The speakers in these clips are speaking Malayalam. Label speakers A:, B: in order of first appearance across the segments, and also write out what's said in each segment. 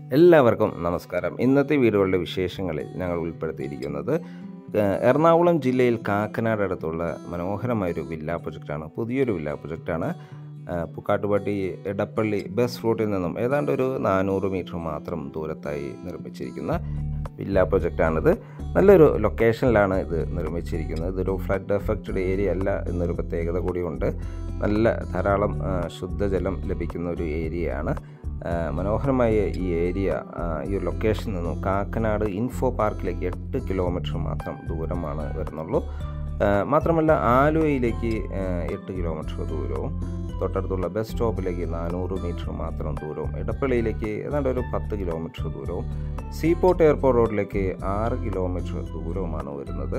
A: എല്ലാവർക്കും നമസ്കാരം. ഇന്നത്തെ വീടുകളുടെ വിശേഷങ്ങളിൽ ഞങ്ങൾ ഉൾപ്പെടുത്തിയിരിക്കുന്നത് എറണാകുളം ജില്ലയിൽ കാക്കനാട് അടുത്തുള്ള മനോഹരമായൊരു വില്ല പ്രൊജക്റ്റാണ്. പുതിയൊരു വില്ല പ്രൊജക്റ്റാണ്. പുക്കാട്ടുപട്ടി എടപ്പള്ളി ബസ് റൂട്ടിൽ നിന്നും ഏതാണ്ട് ഒരു 400 മീറ്റർ മാത്രം ദൂരത്തായി നിർമ്മിച്ചിരിക്കുന്ന വില്ല പ്രൊജക്റ്റാണിത്. നല്ലൊരു ലൊക്കേഷനിലാണ് ഇത് നിർമ്മിച്ചിരിക്കുന്നത്. ഇതൊരു ഫ്ലഡ് എഫക്റ്റഡ് ഏരിയ അല്ല എന്നൊരു പ്രത്യേകത കൂടിയുണ്ട്. ധാരാളം ശുദ്ധജലം ലഭിക്കുന്ന ഒരു ഏരിയയാണ്. മനോഹരമായ ഈ ഏരിയ, ഈ ഒരു ലൊക്കേഷനിൽ നിന്നും കാക്കനാട് ഇൻഫോ പാർക്കിലേക്ക് 8 കിലോമീറ്റർ മാത്രം ദൂരമാണ് വരുന്നുള്ളൂ. മാത്രമല്ല ആലുവയിലേക്ക് 8 കിലോമീറ്റർ ദൂരവും, തൊട്ടടുത്തുള്ള ബസ് സ്റ്റോപ്പിലേക്ക് 400 മീറ്റർ മാത്രം ദൂരവും, എടപ്പള്ളിയിലേക്ക് ഏതാണ്ട് ഒരു 10 കിലോമീറ്റർ ദൂരവും, സീപോർട്ട് എയർപോർട്ട് റോഡിലേക്ക് 6 കിലോമീറ്റർ ദൂരവുമാണ് വരുന്നത്.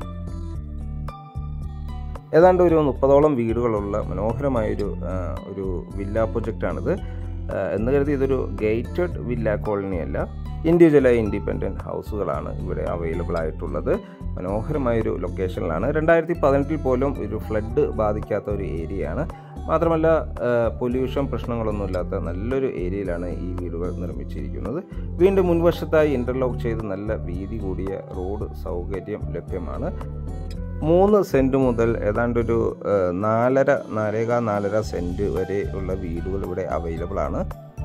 A: ഏതാണ്ട് ഒരു 30ഓളം വീടുകളുള്ള മനോഹരമായൊരു വില്ല പ്രൊജക്റ്റാണിത്. എന്ന് കരുതി ഇതൊരു ഗേറ്റഡ് വില്ല കോളനി അല്ല. ഇൻഡിവിജ്വലായി ഇൻഡിപെൻഡൻറ്റ് ഹൗസുകളാണ് ഇവിടെ അവൈലബിൾ ആയിട്ടുള്ളത്. മനോഹരമായൊരു ലൊക്കേഷനിലാണ്. 2018 പോലും ഒരു ഫ്ലഡ് ബാധിക്കാത്ത ഒരു ഏരിയയാണ്. മാത്രമല്ല പൊല്യൂഷൻ പ്രശ്നങ്ങളൊന്നുമില്ലാത്ത നല്ലൊരു ഏരിയയിലാണ് ഈ വീടുകൾ നിർമ്മിച്ചിരിക്കുന്നത്. വീണ്ടും മുൻവശത്തായി ഇൻ്റർലോക്ക് ചെയ്ത് നല്ല വീതി കൂടിയ റോഡ് സൗകര്യം ലഭ്യമാണ്. 3 സെൻറ്റ് മുതൽ ഏതാണ്ടൊരു 4.5 സെൻറ്റ് വരെ ഉള്ള വീടുകൾ ഇവിടെ അവൈലബിൾ ആണ്.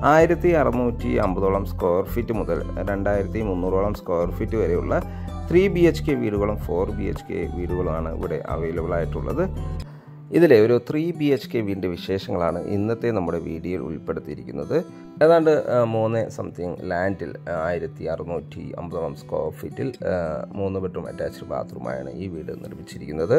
A: 1650ഓളം സ്ക്വയർ ഫീറ്റ് മുതൽ 2300ഓളം സ്ക്വയർ ഫീറ്റ് വരെയുള്ള 3 BHK വീടുകളും 4 BHK വീടുകളുമാണ് ഇവിടെ അവൈലബിൾ ആയിട്ടുള്ളത്. ഇതിലെ ഒരു 3 BHK വീടിൻ്റെ വിശേഷങ്ങളാണ് ഇന്നത്തെ നമ്മുടെ വീഡിയോയിൽ ഉൾപ്പെടുത്തിയിരിക്കുന്നത്. ഏതാണ്ട് 3 സംതിങ് ലാൻഡിൽ 1650ഓളം സ്ക്വയർ ഫീറ്റിൽ 3 ബെഡ്റൂം അറ്റാച്ച്ഡ് ബാത്റൂമായാണ് ഈ വീട് നിർമ്മിച്ചിരിക്കുന്നത്.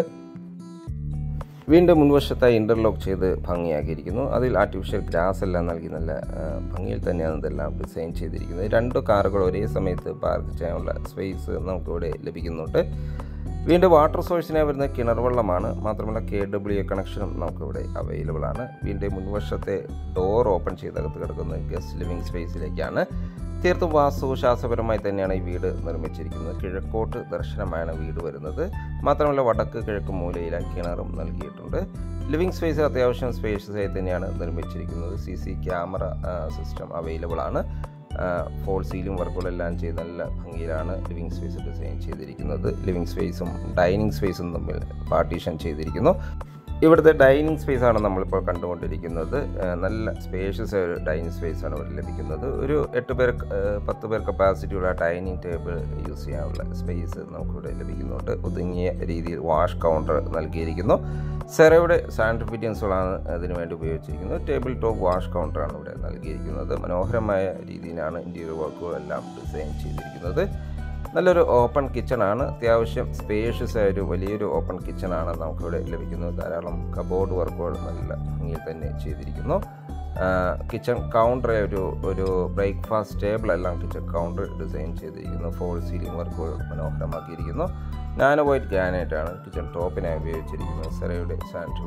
A: വീണ്ടും മുൻവശത്തായി ഇൻ്റർലോക്ക് ചെയ്ത് ഭംഗിയാക്കിയിരിക്കുന്നു. അതിൽ ആർട്ടിഫിഷ്യൽ ഗ്രാസ് എല്ലാം നൽകി നല്ല ഭംഗിയിൽ തന്നെയാണ് ഇതെല്ലാം ഡിസൈൻ ചെയ്തിരിക്കുന്നത്. 2 കാറുകൾ ഒരേ സമയത്ത് പാർക്ക് ചെയ്യാനുള്ള സ്പേസ് നമുക്കിവിടെ ലഭിക്കുന്നുണ്ട്. വീണ്ടും വാട്ടർ സോഴ്സിനായി വരുന്ന കിണർ വെള്ളമാണ്. മാത്രമല്ല KWA കണക്ഷനും നമുക്കിവിടെ അവൈലബിൾ ആണ്. വീണ്ടും മുൻവശത്തെ ഡോർ ഓപ്പൺ ചെയ്തകത്ത് കിടക്കുന്ന ഗസ്റ്റ് ലിവിംഗ് സ്പേസിലേക്കാണ്. തീർത്തും വാസ്തുശാസ്ത്രപരമായി തന്നെയാണ് ഈ വീട് നിർമ്മിച്ചിരിക്കുന്നത്. കിഴക്കോട്ട് ദർശനമാണ് വീട് വരുന്നത്. മാത്രമല്ല വടക്ക് കിഴക്ക് മൂലയിലായി കിണറും നൽകിയിട്ടുണ്ട്. ലിവിംഗ് സ്പേസ് അത്യാവശ്യം സ്പേഷ്യസായി തന്നെയാണ് നിർമ്മിച്ചിരിക്കുന്നത്. CC ക്യാമറ സിസ്റ്റം അവൈലബിൾ ആണ്. ഫോൾ സീലിംഗ് വർക്കുകളെല്ലാം ചെയ്ത് നല്ല ഭംഗിയിലാണ് ലിവിംഗ് സ്പേസ് ഡിസൈൻ ചെയ്തിരിക്കുന്നത്. ലിവിംഗ് സ്പേസും ഡൈനിങ് സ്പേസും തമ്മിൽ പാർട്ടീഷൻ ചെയ്തിരിക്കുന്നു. ഇവിടുത്തെ ഡൈനിങ് സ്പേസാണ് നമ്മളിപ്പോൾ കണ്ടുകൊണ്ടിരിക്കുന്നത്. നല്ല സ്പേഷ്യസ് ഒരു ഡൈനിങ് സ്പേസാണ് ഇവിടെ ലഭിക്കുന്നത്. ഒരു 10 പേർ കപ്പാസിറ്റിയുള്ള ഡൈനിങ് ടേബിൾ യൂസ് ചെയ്യാനുള്ള സ്പേസ് നമുക്കിവിടെ ലഭിക്കുന്നുണ്ട്. ഒതുങ്ങിയ രീതിയിൽ വാഷ് കൗണ്ടർ നൽകിയിരിക്കുന്നു. സെറയുടെ സാനിറ്ററി ഫിറ്റിംഗ്സുകളാണ് അതിനു വേണ്ടി ഉപയോഗിച്ചിരിക്കുന്നത്. ടേബിൾ ടോപ്പ് വാഷ് കൗണ്ടറാണ് ഇവിടെ നൽകിയിരിക്കുന്നത്. മനോഹരമായ രീതിയിലാണ് ഇൻറ്റീരിയർ വർക്കുകളെല്ലാം ഡിസൈൻ ചെയ്തിരിക്കുന്നത്. നല്ലൊരു ഓപ്പൺ കിച്ചണാണ്. അത്യാവശ്യം സ്പേഷ്യസ് ആയ ഒരു വലിയൊരു ഓപ്പൺ കിച്ചണാണ് നമുക്കിവിടെ ലഭിക്കുന്നത്. ധാരാളം കബോർഡ് വർക്കുകൾ നല്ല ഭംഗിയിൽ തന്നെ ചെയ്തിരിക്കുന്നു. കിച്ചൺ കൗണ്ടർ ഒരു ബ്രേക്ക്ഫാസ്റ്റ് ടേബിളെല്ലാം കിച്ചൺ കൗണ്ടർ ഡിസൈൻ ചെയ്തിരിക്കുന്നു. ഫോൾ സീലിംഗ് വർക്കുകൾ മനോഹരമാക്കിയിരിക്കുന്നു. നാനോ വൈറ്റ് ഗ്രാനൈറ്റാണ് കിച്ചൺ ടോപ്പിനായി ഉപയോഗിച്ചിരിക്കുന്നത്. സെറയുടെ സാനിറ്ററി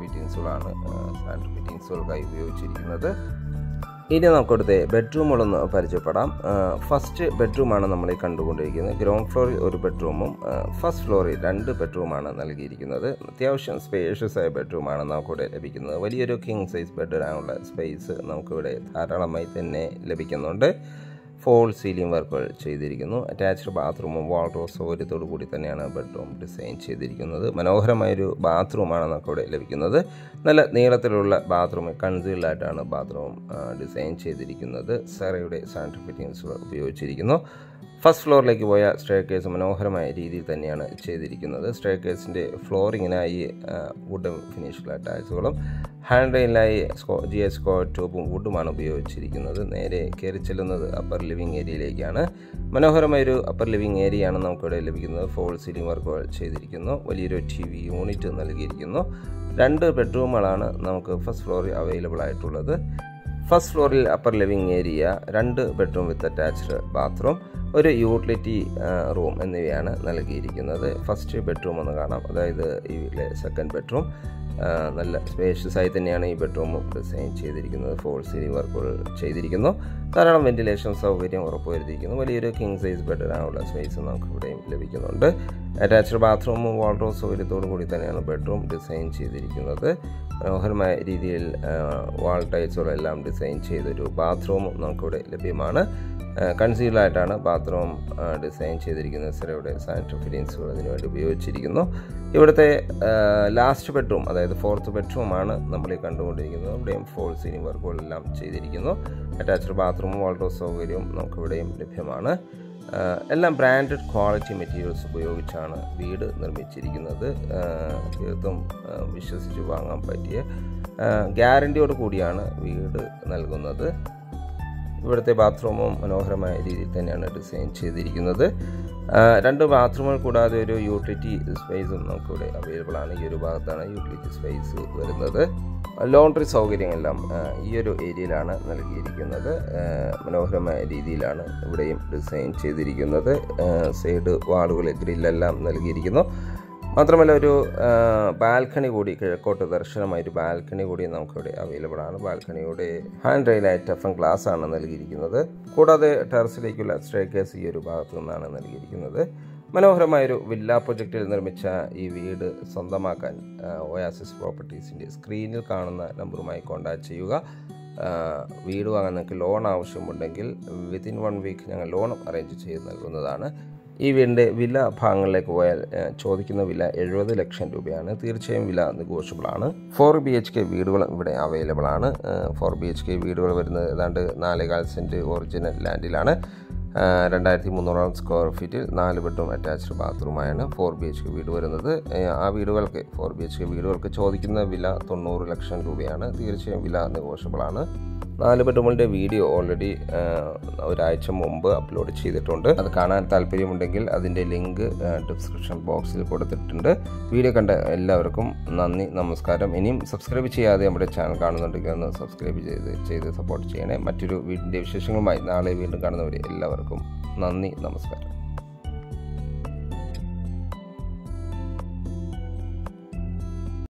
A: ഫിറ്റിംഗ്സുകൾക്കായി ഉപയോഗിച്ചിരിക്കുന്നത്. ഇനി നമുക്കിവിടുത്തെ ബെഡ്റൂമുകളൊന്ന് പരിചയപ്പെടാം. ഫസ്റ്റ് ബെഡ്റൂമാണ് നമ്മൾ ഈ കണ്ടുകൊണ്ടിരിക്കുന്നത്. ഗ്രൗണ്ട് ഫ്ലോറിൽ 1 ബെഡ്റൂമും ഫസ്റ്റ് ഫ്ലോറിൽ 2 ബെഡ്റൂമാണ് നൽകിയിരിക്കുന്നത്. അത്യാവശ്യം സ്പേഷ്യസ് ആയ ബെഡ്റൂമാണ് നമുക്കിവിടെ ലഭിക്കുന്നത്. വലിയൊരു കിങ് സൈസ് ബെഡിനാനുള്ള സ്പേസ് നമുക്കിവിടെ ധാരാളമായി തന്നെ ലഭിക്കുന്നുണ്ട്. ഫോൾ സീലിംഗ് വർക്കുകൾ ചെയ്തിരിക്കുന്നു. അറ്റാച്ച്ഡ് ബാത്റൂമും വാൾഡ്രോബ് സൗകര്യത്തോടു കൂടി തന്നെയാണ് ബെഡ്റൂം ഡിസൈൻ ചെയ്തിരിക്കുന്നത്. മനോഹരമായൊരു ബാത്റൂമാണ് നമുക്കിവിടെ ലഭിക്കുന്നത്. നല്ല നീളത്തിലുള്ള ബാത്റൂം, കൺസീൽഡായിട്ടാണ് ബാത്റൂം ഡിസൈൻ ചെയ്തിരിക്കുന്നത്. സെറയുടെ സാനിറ്ററി ഫിറ്റിംഗ്സ് ഉപയോഗിച്ചിരിക്കുന്നു. ഫസ്റ്റ് ഫ്ലോറിലേക്ക് പോയ സ്റ്റെയർകേസ് മനോഹരമായ രീതിയിൽ തന്നെയാണ് ചെയ്തിരിക്കുന്നത്. സ്റ്റെയർകേസിൻ്റെ ഫ്ലോറിങ്ങിനായി വുഡ് ഫിനിഷിലുള്ള ടൈൽസുകളും ഹാൻഡ് റെയിലിനായി GH സ്ക്വയർ ട്യൂബും വുഡുമാണ് ഉപയോഗിച്ചിരിക്കുന്നത്. നേരെ കയറി ചെല്ലുന്നത് അപ്പർ ലിവിംഗ് ഏരിയയിലേക്കാണ്. മനോഹരമായൊരു അപ്പർ ലിവിംഗ് ഏരിയയാണ് നമുക്കിവിടെ ലഭിക്കുന്നത്. ഫോൾ സീലിംഗ് വർക്കുകൾ ചെയ്തിരിക്കുന്നു. വലിയൊരു TV യൂണിറ്റ് നൽകിയിരിക്കുന്നു. 2 ബെഡ്റൂമുകളാണ് നമുക്ക് ഫസ്റ്റ് ഫ്ലോറിൽ അവൈലബിൾ ആയിട്ടുള്ളത്. ഫസ്റ്റ് ഫ്ലോറിൽ upper living area, 2 bedroom with attached bathroom, ഒരു യൂട്ടിലിറ്റി റൂം എന്നിവയാണ് നൽകിയിരിക്കുന്നത്. ഫസ്റ്റ് ബെഡ്റൂം ഒന്ന് കാണാം. അതായത് ഈ വീട്ടിലെ സെക്കൻഡ് ബെഡ്റൂം. നല്ല സ്പേഷ്യസ് ആയി തന്നെയാണ് ഈ ബെഡ്റൂം ഡിസൈൻ ചെയ്തിരിക്കുന്നത്. ഫോൾ സീലിംഗ് വർക്കുകൾ ചെയ്തിരിക്കുന്നു. ധാരാളം വെന്റിലേഷൻ സൗകര്യം ഉറപ്പുവരുത്തിയിരിക്കുന്നു. വലിയൊരു കിങ് സൈസ് ബെഡിനാനുള്ള സ്പേസ് നമുക്ക് ഇവിടെയും ലഭിക്കുന്നുണ്ട്. അറ്റാച്ച്ഡ് ബാത്റൂമും വാൾഡ്രോബ് സൗകര്യത്തോടു കൂടി തന്നെയാണ് ബെഡ്റൂം ഡിസൈൻ ചെയ്തിരിക്കുന്നത്. മനോഹരമായ രീതിയിൽ വാൾ ടൈൽസുകളെല്ലാം ഡിസൈൻ ചെയ്തൊരു ബാത്റൂമും നമുക്കിവിടെ ലഭ്യമാണ്. കൺസീൽഡായിട്ടാണ് ബാത്റൂം ഡിസൈൻ ചെയ്തിരിക്കുന്നത്. സെറയുടെ സാനിറ്ററി ഫിറ്റിങ്സുകൾ അതിനുവേണ്ടി ഉപയോഗിച്ചിരിക്കുന്നു. ഇവിടുത്തെ ലാസ്റ്റ് ബെഡ്റൂം, അതായത് 4th ബെഡ്റൂമാണ് നമ്മൾ ഈ കണ്ടുകൊണ്ടിരിക്കുന്നത്. ഇവിടെയും ഫോൾ സീലിംഗ് വർക്കുകളെല്ലാം ചെയ്തിരിക്കുന്നു. അറ്റാച്ച്ഡ് ബാത്റൂമും വാൾഡ്രോബ് സൗകര്യവും നമുക്കിവിടെയും ലഭ്യമാണ്. എല്ലാം ബ്രാൻഡഡ് ക്വാളിറ്റി മെറ്റീരിയൽസ് ഉപയോഗിച്ചാണ് വീട് നിർമ്മിച്ചിരിക്കുന്നത്. തീർത്തും വിശ്വസിച്ച് വാങ്ങാൻ പറ്റിയ ഗ്യാരണ്ടിയോട് കൂടിയാണ് വീട് നൽകുന്നത്. ഇവിടുത്തെ ബാത്റൂമും മനോഹരമായ രീതിയിൽ തന്നെയാണ് ഡിസൈൻ ചെയ്തിരിക്കുന്നത്. 2 ബാത്റൂമുകൾ കൂടാതെ ഒരു യൂട്ടിലിറ്റി സ്പേസും നമുക്കിവിടെ അവൈലബിൾ ആണ്. ഈ ഒരു ഭാഗത്താണ് യൂട്ടിലിറ്റി സ്പേസ് വരുന്നത്. ലോണ്ടറി സൗകര്യങ്ങളെല്ലാം ഈ ഒരു ഏരിയയിലാണ് നൽകിയിരിക്കുന്നത്. മനോഹരമായ രീതിയിലാണ് ഇവിടെയും ഡിസൈൻ ചെയ്തിരിക്കുന്നത്. സൈഡ് വാളുകൾ ഗ്രില്ലെല്ലാം നൽകിയിരിക്കുന്നു. മാത്രമല്ല ഒരു ബാൽക്കണി കൂടി, കിഴക്കോട്ട് ദർശനമായൊരു ബാൽക്കണി കൂടി നമുക്കിവിടെ അവൈലബിൾ ആണ്. ബാൽക്കണിയുടെ ഹാൻഡ് റെയിലായി ടഫൻ ഗ്ലാസ് ആണ് നൽകിയിരിക്കുന്നത്. കൂടാതെ ടെറസിലേക്കുള്ള സ്റ്റെയർകേസ് ഈ ഒരു ഭാഗത്തു നിന്നാണ് നൽകിയിരിക്കുന്നത്. മനോഹരമായൊരു വില്ല പ്രൊജക്റ്റിൽ നിർമ്മിച്ച ഈ വീട് സ്വന്തമാക്കാൻ ഒയാസിസ് പ്രോപ്പർട്ടീസിൻ്റെ സ്ക്രീനിൽ കാണുന്ന നമ്പറുമായി കോൺടാക്റ്റ് ചെയ്യുക. വീട് വാങ്ങാൻ നിങ്ങൾക്ക് ലോൺ ആവശ്യമുണ്ടെങ്കിൽ വിത്തിൻ 1 വീക്ക് ഞങ്ങൾ ലോൺ അറേഞ്ച് ചെയ്ത് നൽകുന്നതാണ്. ഈ വീടിൻ്റെ വില ഭാഗങ്ങളിലേക്ക് പോയാൽ ചോദിക്കുന്ന വില 70 ലക്ഷം രൂപയാണ്. തീർച്ചയായും വില നെഗോഷ്യബിൾ ആണ്. 4 BHK വീടുകൾ ഇവിടെ അവൈലബിൾ ആണ്. 4 BHK വീടുകൾ വരുന്നത് ഏതാണ്ട് 4.25 സെൻറ്റ് ഒറിജിനൽ ലാൻഡിലാണ്. 2300 സ്ക്വയർ ഫീറ്റിൽ 4 ബെഡ്റൂം അറ്റാച്ച്ഡ് ബാത്റൂമായാണ് 4 BHK വീട് വരുന്നത്. ആ വീടുകൾക്ക് 4 BHK വീടുകൾക്ക് ചോദിക്കുന്ന വില 90 ലക്ഷം രൂപയാണ്. തീർച്ചയായും വില നെഗോഷ്യബിൾ ആണ്. 4 ബെഡ്റൂമുകളുടെ വീഡിയോ ഓൾറെഡി ഒരാഴ്ച മുമ്പ് അപ്ലോഡ് ചെയ്തിട്ടുണ്ട്. അത് കാണാൻ താല്പര്യമുണ്ടെങ്കിൽ അതിൻ്റെ ലിങ്ക് ഡിസ്ക്രിപ്ഷൻ ബോക്സിൽ കൊടുത്തിട്ടുണ്ട്. വീഡിയോ കണ്ട എല്ലാവർക്കും നന്ദി, നമസ്കാരം. ഇനിയും സബ്സ്ക്രൈബ് ചെയ്യാതെ നമ്മുടെ ചാനൽ കാണുന്നുണ്ടെങ്കിൽ ഒന്ന് സബ്സ്ക്രൈബ് ചെയ്ത് സപ്പോർട്ട് ചെയ്യണേ. മറ്റൊരു വീടിൻ്റെ വിശേഷങ്ങളുമായി നാളെ വീണ്ടും കാണുന്നവരെ എല്ലാവർക്കും നന്ദി, നമസ്കാരം.